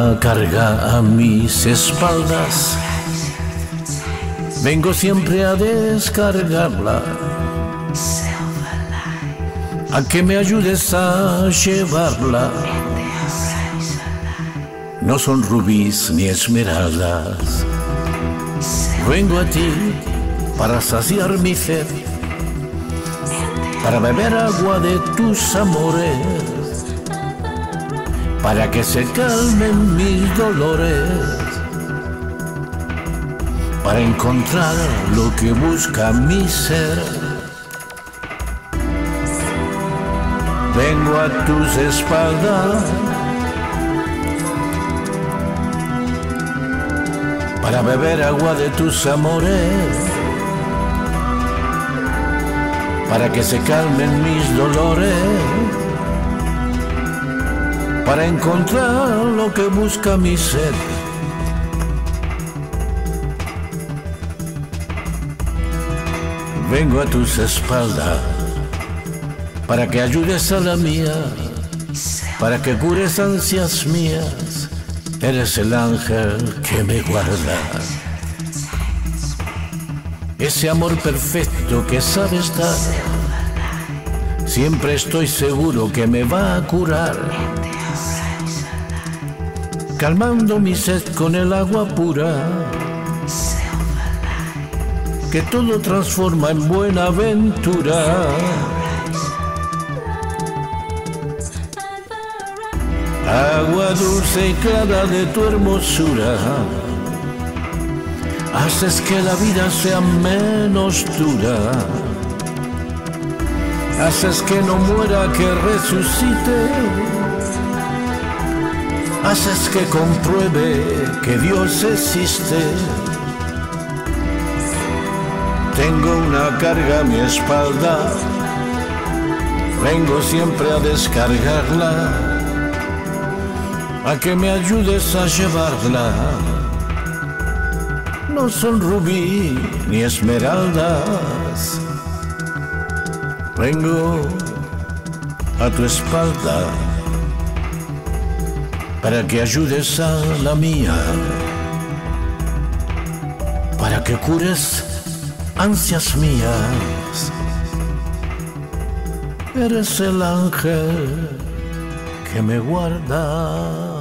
una carga a mis espaldas. Vengo siempre a descargarla, a que me ayudes a llevarla. No son rubíes ni esmeraldas. Vengo a ti para saciar mi sed, para beber agua de tus amores, para que se calmen mis dolores, para encontrar lo que busca mi ser. Vengo a tus espaldas para beber agua de tus amores, para que se calmen mis dolores, para encontrar lo que busca mi ser. Vengo a tus espaldas para que ayudes a la mía, para que cures ansias mías. Eres el ángel que me guarda, ese amor perfecto que sabes dar. Siempre estoy seguro que me va a curar, calmando mi sed con el agua pura, que todo transforma en buena aventura. Agua dulce y clara de tu hermosura, haces que la vida sea menos dura, haces que no muera, que resucite, haces que compruebe que Dios existe. Tengo una carga a mi espalda, vengo siempre a descargarla, a que me ayudes a llevarla. No son rubí ni esmeraldas. Vengo a tu espalda para que ayudes a la mía, para que cures ansias mías. Eres el ángel que me guarda.